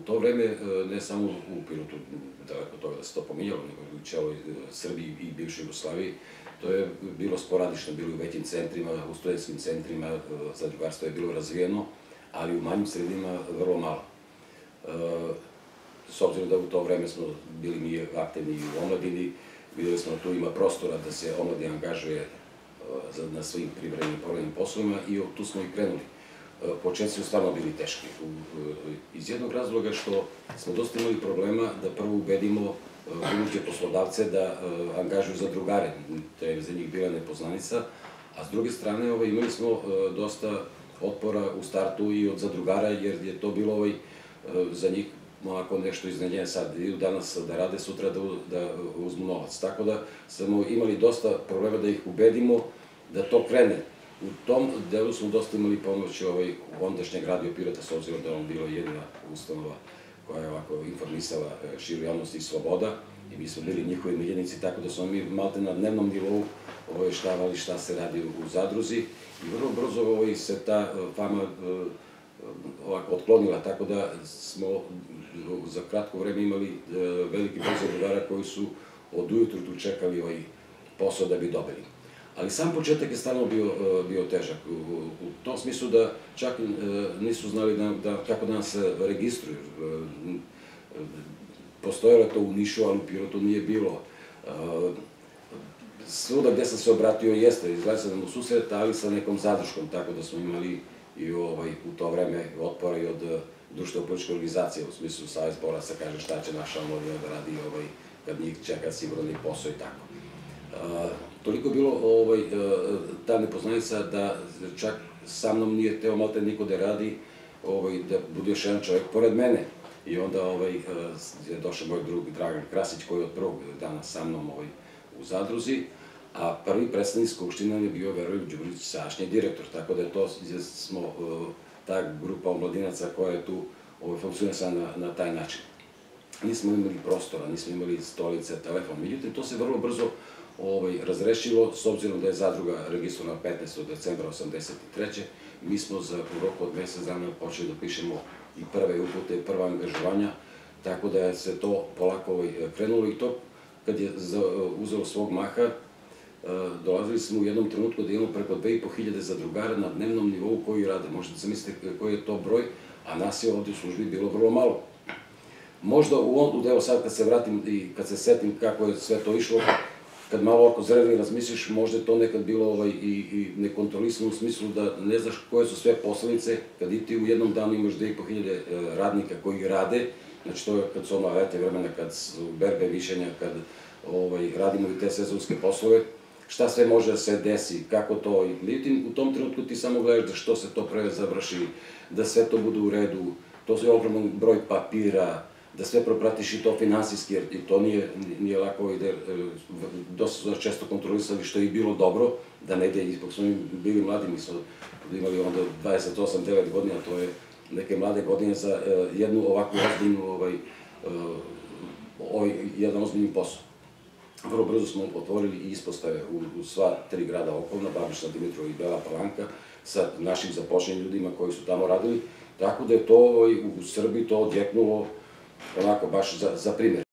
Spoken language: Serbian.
to vreme, ne samo u Pirotu, daleko toga da se to pominjalo, nego i u celoj Srbiji i bivšoj Jugoslaviji, to je bilo sporadično, bilo u većim centrima, u studentskim centrima, zadrugarstvo je bilo razvijeno, ali u manjim sredinama vrlo malo. S obzirom da u to vreme smo bili mi aktivni i u omladini, videli smo da tu ima prostora da se omladina angažuje na svim privremenim porodičnim poslovima i tu smo i krenuli. Početci su stvarno bili teški. Iz jednog razloga što smo dosta imali problema da prvo ubedimo buduće poslodavce da angažuju zadrugare. To je za njih bila nepoznanica, a s druge strane imali smo dosta otpora u startu i od zadrugara, jer je to bilo za njih onako nešto iznenađenje, sad idu danas da rade, sutra da uzmu novac. Tako da smo imali dosta problema da ih ubedimo da to krene. U tom delu smo dosta imali pomoć ondašnjeg Radio Pirota, s obzirom da je on bila jedina ustanova koja je ovako informisala širu javnost i sloboda, i mi smo bili njihovi miljenici, tako da smo mi malte na dnevnom nivou obaveštavali šta se radi u zadruzi i vrlo brzo se ta fama otklonila, tako da smo za kratko vreme imali veliki broj zadrugara koji su od ujutru tu čekali posao da bi dobili. Ali sam početak je stalno bio težak, u tom smislu da čak nisu znali kako da nas registruju. Postojalo je to u Nišu, ali u Pirotu nije bilo. Svuda gde sam se obratio jeste, izgleda sam u susret, ali sa nekom zadrškom, tako da smo imali i u to vreme otpora i od društveno-političke organizacije, u smislu Savez boraca kaže šta će naša omladina da radi kad njih čeka sigurno i posao i tako. Toliko je bilo ta nepoznanica da čak sa mnom nije teo malte niko da radi, da bude još jedan čovjek pored mene. I onda je došao moj drug Dragan Krasić, koji je od prvog dana sa mnom u zadruzi, a prvi predstavnik Skupštine je bio Veroljub Đurić, sadašnji direktor, tako da je to smo ta grupa omladinaca koja je tu funkcionisala na taj način. Nismo imali prostora, nismo imali stolice, telefon, međutim to se vrlo brzo razrešilo, s obzirom da je zadruga registrovana 15. decembra 1983. Mi smo u roku od mesec dana počeli da pišemo i prve upute, prva angažovanja, tako da se to polako krenulo i to kad je uzelo svog maha, dolazili smo u jednom trenutku da imamo preko 2500 zadrugara na dnevnom nivou koji rade. Možete zamisliti koji je to broj, a nas je ovdje u službi bilo vrlo malo. Možda u ovom delu sad kad se vratim i kad se setim kako je sve to išlo, kad malo oko zreli razmisliš, možda je to nekad bilo i nekontrolisano u smislu da ne znaš koje su sve posledice kad i ti u jednom danu imaš 2500 radnika koji rade, znači to je kad su lete vremena, kad su berbe mišljenja, kad radimo i te sezonske poslove, šta sve može da se desi, kako to, i u tom trenutku ti samo gledaš da što se to pre završi, da sve to bude u redu, to je ogroman broj papira, da sve propratiš i to finansijski, jer i to nije lako, dosta su nas često kontrolisali, što je i bilo dobro, da ne ide, ispog smo bili mladi, mi smo imali onda 28-9 godina, to je neke mlade godine za jednu ovakvu ozbiljnu, jedan ozbiljni posao. Vrlo brzo smo otvorili i ispostave u sva 3 grada okolna, Babišna, Dimitrov i Bela Palanka, sa našim zapošljenim ljudima koji su tamo radili, tako da je to u Srbiji to odjeknulo onako baš za primjer.